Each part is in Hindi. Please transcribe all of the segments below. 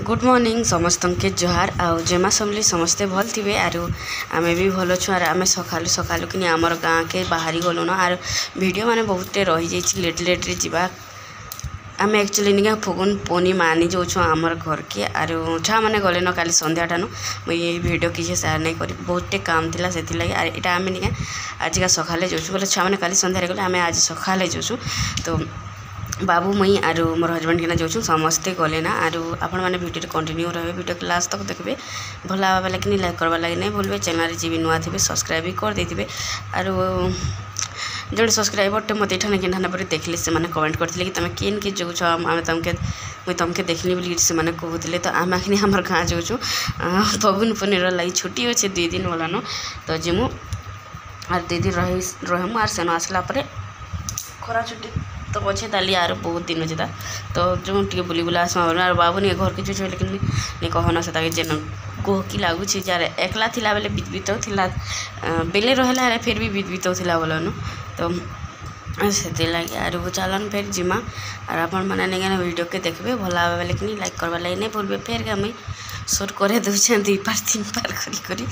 गुड मॉर्निंग समस्त के जोहार आउ जेमा समली समस्ते भल थे आर आम भी भल छु आर आम सकालू सकालू कि आमर गाँ के बाहरी गलुन आर वीडियो माने बहुते रही जाइए लेट लेट रे जीवा आम एक्चुअली निका फगुन पोनी मानी जाऊँ आमर घर के आर छुआ मैंने गले न काली संध्या ठानु मुझे भिडियो किसी सेयार नहीं करी बहुते काम थिला से आर इटा आम निका आज का सकाले जाऊँ बोले छुआ मैंने काली संध्या गले आम आज सकाले जाऊँ तो बाबू मई आर मोर हजबैंड के जाऊँ समस्ते गले ना आर आपण मैंने वीडियो कंटिन्यू रहे वीडियो के लास्ट तक देखिए भल आवा लगे लाइक करवा लगे नहीं भूलबे चैनल जी भी नुआ थे सब्सक्राइब भी कर देते आर जो सब्सक्राइबर मत ये किन्ना पर देखले से मैंने कमेंट करते कि तुम किन के जो आम तुमके देखली बोली से मैंने कहते तो आम आखिनी आम गाँ जाऊँ फगुन पुनीर लगी छुट्टी अच्छे 2 दिन वालान तो जिमु आर 2 दिन रहमु आर सेन आसला खरा छुट्टी तो अच्छे ताली आर बहुत दिन अच्छे तो जो टे बुली बुला आसमा आर बाबू नहीं घर के जो लेकिन नहीं कहना से जेन गोहकी लगुच जार एकला थिला बेले बीत थिला बेले रहा फिर भी बीत थिला बोलन तो से लगे आर चलन फिर जिमा आर आपण मैंने नहीं वीडियो के देखबे भल आवा बेले कि लाइक करवा लगे नहीं भूलबे फिर मुई शूट करे दूसरे 2 पार 3 पार करी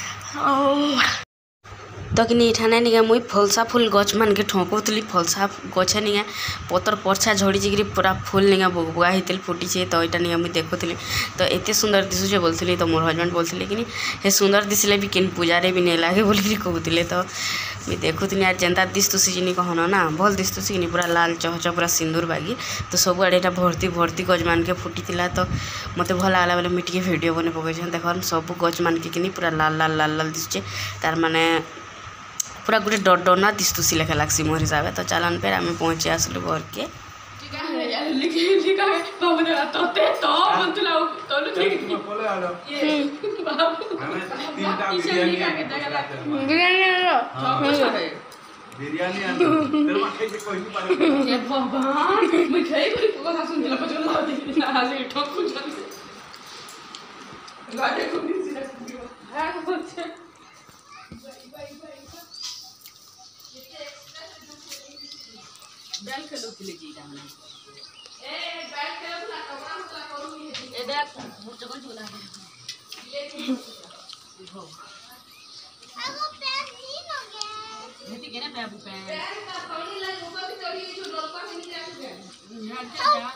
तो कि इठाने निका मुई फलसा फूल गछ मान के ठोकुली फलसा गछे निका पतर परछा झड़ी जिकरी पूरा फूल निका बुआ होते फुटी तो यहाँ निका मुई देखुली तो एत सुंदर दिशुचे बोलती तो मोर हजबैंड बोलते कि हे सुंदर दिसले भी किन पूजारे भी नहीं लगे बोलिकी कहते तो मुझे देखुली यार जेनता दिस्तुसी जिनी कहना ना भल दिस्तुसी कि पूरा लाल चहच पूरा सिंदूर बागी तो सब आड़े भर्ती भर्ती गज मान के फुटी तो मत भल आला बेले मुझे वीडियो बने पकई देख सब गज मान के पूरा लाल लाल लाल लाल दिशुचे तार माने पूरा गोटे डरना दिस्तुसी लेखा लगसी मोर हिसाब से तो चलन फिर आम पहुँची आसलु घर के बैल खेलो के लिए जीता हमने ए बैल खेलो ना कमरा मतलब करूंगी ए देख मुझे कौन झूला है देखो अब पैर नहीं लगे ये केना पैर का पानी लगे ऊपर भी चढ़ी जो नलका से नीचे आके यहां जा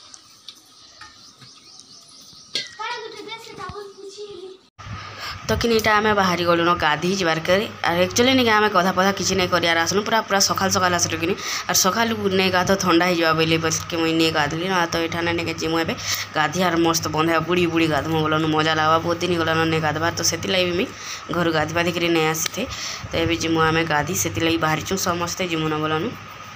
काहे गुटे देश से दाबल पूछी तो कि आम बाहरी गलु न गाधी जबार कर एक्चुअली नहीं आम कथा पथा किसी नहीं कर आसलु पूरा पूरा सकाल सकाल आसलु कि और सकाल नहीं गाध ठंडा हो बोली बस कि मुझे नहीं गाधली ना तो यहाँ नहीं जिमु ए गाधी आर मस्त बंधा बुड़ी बुड़ी गाधमु बोलन मजा लगा बहुत दिन गलान नहीं गाधबार तो से लगे भी घर गाधी बाधिक नहीं आसी थे तो ये जिमु आम गाधी से लगे बाहरी चु समस्ते जिमु न बोलन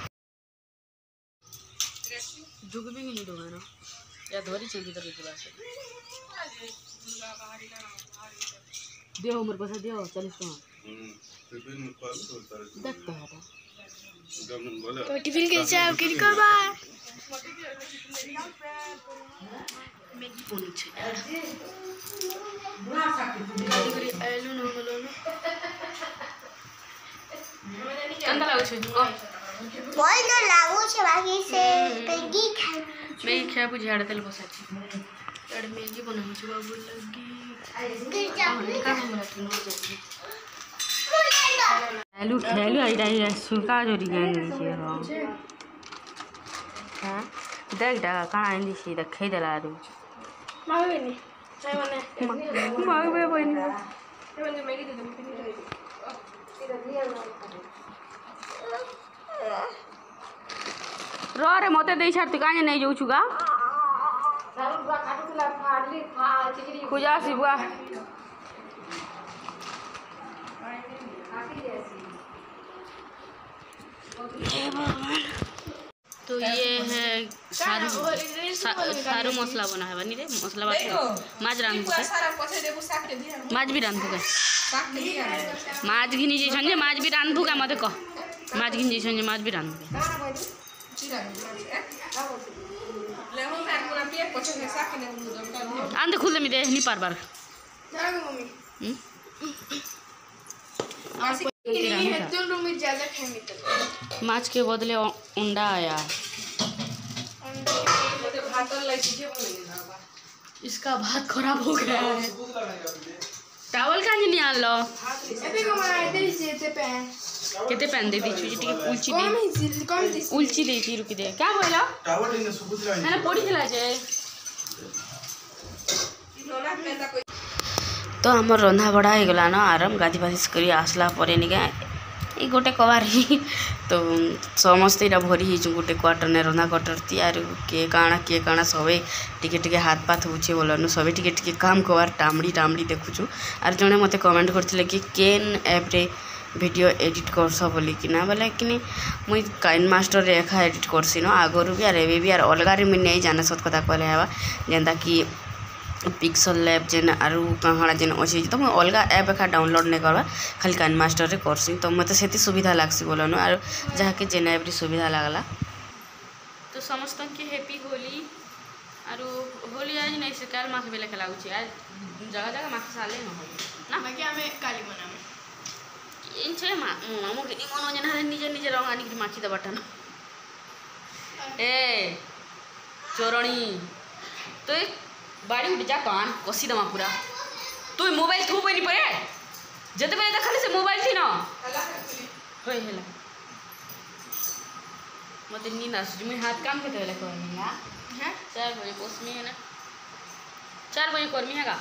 दियो उमर पैसा दियो 40 देख तो टिफिन के चाव के करबा मैगी बनु छ बुला सकते आलू न बोलो न कंदा लागो छ बोल न लागो छ बाकी से मैगी खाए बुझाड़ तेल बसा छ एड मैगी बनाउ छ बाबू लगी आलू खेलू आई सुखा जोरी गई हाँ देख डा कहाँ आई सी देखे देला आलू रे मत दे छाड़ तू कहीं नहीं जाऊँ गा खुजा सिबुआ तो ये है सारू मसला बना है बनी रे मसला माछ रांध माछ भी रांध माछ घिनी जैसे माछ भी रांध का मत कह माछ घिनी जैसे माछ भी रांध आंधे खुले में दे नहीं पार बार माछ के बदले अंडा आया इसका भात खराब हो गया है। टावल कहाँ नहीं आन लो केते पहन दे दी टिके उलची दे थी रुकी दे क्या बोला है ना पड़ी खिला जाए तो आम रंधा बड़ा हो गलान आराम गाधी बाधी कर आसला पर निका ये गोटे कबार ही तो समस्ते इटा भरी ही गोटे क्वार्टर ने रंधा क्वार्टर थी आर किए काଣା सबे टिके टिके हाथ पाथ होचे बोलन सबे टिके टिके काम कबार टामड़ी टामड़ी देखुछु आर जने मते कमेंट करथिले कि केन ऐप रे वीडियो एडिट करस बोली कि ना बोले कि मुई काइन मास्टर रे एखा एडिट करसी न आगरु भी आर एबे भी आर अलगा रे मुई नै जाने सत कथा कहले हवा जेंदा कि पिक्सल लैब जेन आरु कहाँ जेन अच्छे तो मुझे अलग ऐप एका डाउनलोड नहीं करवा खाली काइन मास्टर रे करसी तो मत से सुविधा लागसी बोलन आर जहाँके जेन ऐप रे सुविधा लागला तो समस्त के हैप्पी होली आरु होली आज नहीं से काल माख बेले खेला आज जगह जगह माख साले न हो ना बाकी हमें काली मनामे इन छे मा मो के मन जेन हरे निजे निजे रंग आनी माखी दबाटा न ए चोरणी तो बाड़ी उठ जा कान कसी दमा पूरा तू मोबाइल थू बनी पड़े जते बेले देखली से मोबाइल थी ना होय हेला मते नींद आसुची मुई हाथ काम केते बेले करनी है 4 बजे पोसमी है ना 4 बजे करमी है का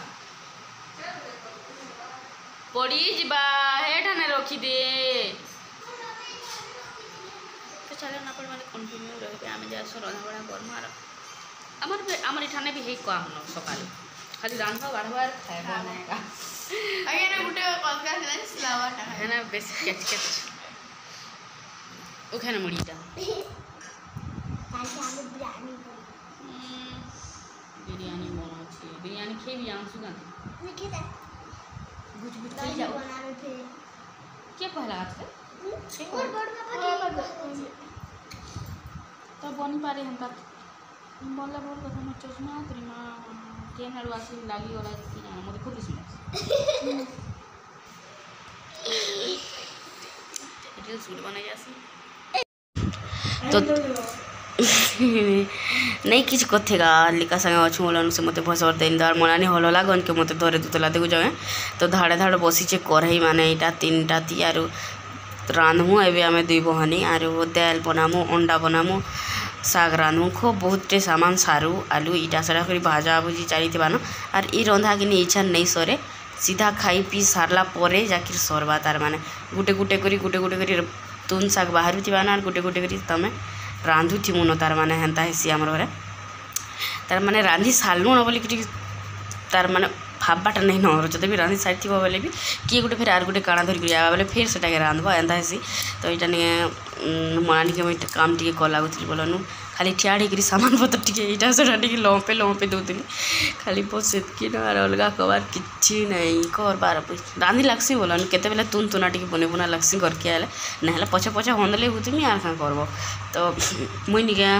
पड़ी जिबा हे ठाने रखी दे तो चले ना पड़ माने कंटिन्यू रहे आमे जा सो रंधा बड़ा कर मार आमर इठाने भी है काम न सकाल खाली रांधवा बाढ़वार खाइबा नायका आगे ना गुटे कलका है स्लावाटा है ना बेस कैच कैच ओखाने मुड़ीटा बिरयानी बनाछी बिरयानी खेबी आंसू गान खेता गुज गुज खाई जाओ बनावे फिर के पहला हाथ से और बड़ तो बनी पारे हम का बोला बोल कथा मत चश्मा तेरी माँ केन हड़ू आसी लागी वाला की ना मुझे खुद इसमें रील्स वीडियो बनाई जासी तो नहीं किछ कथेगा लिका संगे अच्छु बोलन से मते भसर देन दार मनानी हलो लागन के मते धरे दुतला देखु जाए तो धाड़े धाड़े बसी चे करही माने इटा तीनटा ती आरु रांधमु एबे आमे दुई बहनी आरु दाल बनामु अंडा बनामु साग रांधमु खूब बहुते सामान सारू आलू इटा सड़ा कर भाजा भुजी चली न आर ई रंधा कि इच्छा नहीं सरे सीधा खाई पी सारला परे जाकिर सरवा तार माने गुटे गुटे करी तुन साग बाहर थी ना गुटे गुटे करी तमें रांधु थी मुन तार माने हेन्ता हेसी आमर घरे तार माने रांधि सारलु न बोली तार माने भाबबाटा नहीं न जब भी रांधि सारी थी बोले भी किए गोटे फिर आर गोटे काଣା धरिक आवा बोले फिर से रांधब एंता हेसी तो यहाँ मनानी के मुझे काम टी कल लगुली बोलनु खाली ठियाड़ होकर सामान पतर टी से लंपे लंपे दूसरी खाली बस सेतकी ना अलग कबार कि नहीं कर बार रांधि लगसी बोलन केते बेले तुन तुना टी बने बुना लगसी घर के आए ना पछे पछे हंदले होती आर क्या करब तो मुई निके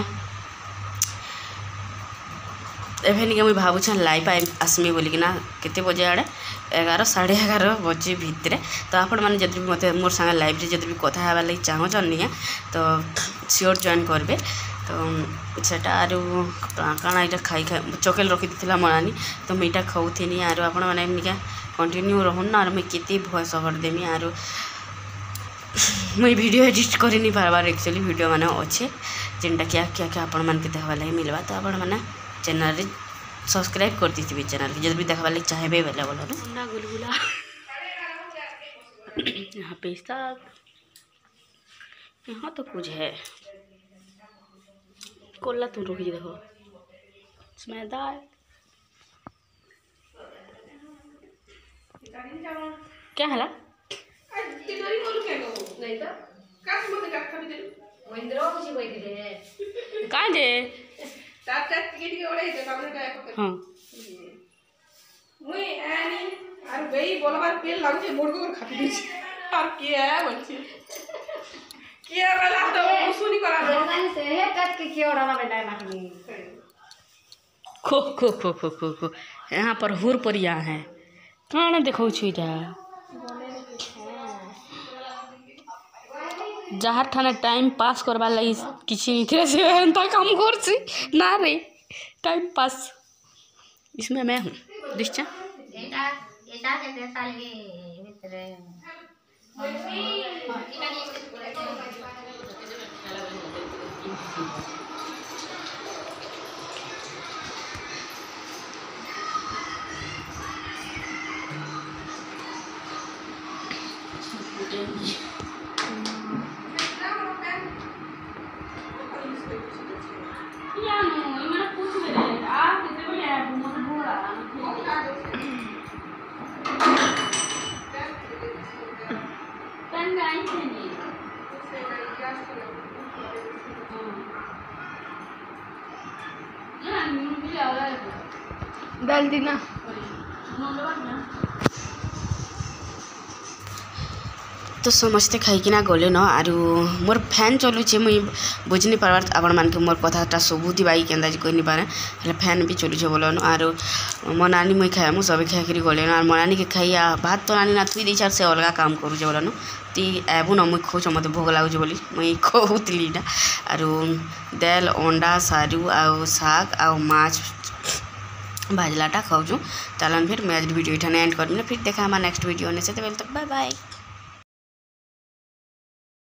एवं निके मुई भावुछ लाइव आसमी बोलिकिना केते बजे आड़े 11 साढ़े 11 बजे भितर तो आपण मैंने जब भी मत मोर सांगे लाइव जब भी कथा हेबार लगे चाहून तो सियोर जॉइन करबे तो सेटा आरु काଣା इटा खाई खाई चकेल रखी देथिला मनानी तो मीटा खाऊथेनी आरु आपण माने निका कंटिन्यू रहन ना आरु मैं केते भॉइस ओवर देमी आरु मैं वीडियो एडिट कर नहीं पारबार एक्चुअली वीडियो माने अच्छे जेनटा क्या क्या क्या आपण मान के देखबा लगे मिलवा तो आपण माने चैनल रे सब्सक्राइब कर दी चैनल के जब भी देखा लगे चाहे बेले बोलो ठंडा गुलगुला यहाँ पे साग यहाँ तो कुछ है कोल्ला तुम रोकी देखो इसमें दाल क्या है कहाँ जे हाँ मुई आनी आर गई बोलबार पेल लागु छे मोड़ को खाती दी आर के है बोलछी के वाला तो सुनी करा गानी से हे काट के ओड़ा बेटा माखनी खो खो खो खो खो खो यहाँ पर हुर परिया है कहाँ देखो छुईटा जहाँ ठाने टाइम पास करवा लगी किसी नहीं थे से काम करसी ना रे टाइम पास इसमें मैं हूँ दिश्चा डाल दी ना तो समस्ते खाइकिना गले न आरु मोर फैन चलुचे मुई बुझनी पारबार आपण मान के मोर कथाटा सबुति बाई केंदा कोइ नि पारे हले फैन भी चलुचे बोलन आरु मो नानी मुई खाए मु सब खाइ करी गले न आर मो नानी के खाइया भात तो नानी ना थुई दै चार से अलगा काम करू जे बोलन ती एबु न मुई खोज मते भोग लागु जे बोली मुई कहउतली ना आरु दाल अंडा सारू आउ साग आउ माछ भाजलाटा खाऊछु चलन फिर मैं आज वीडियो इठाने एंड करम फिर देखा हमारा नेक्स्ट वीडियो ने से तो बाय बाय।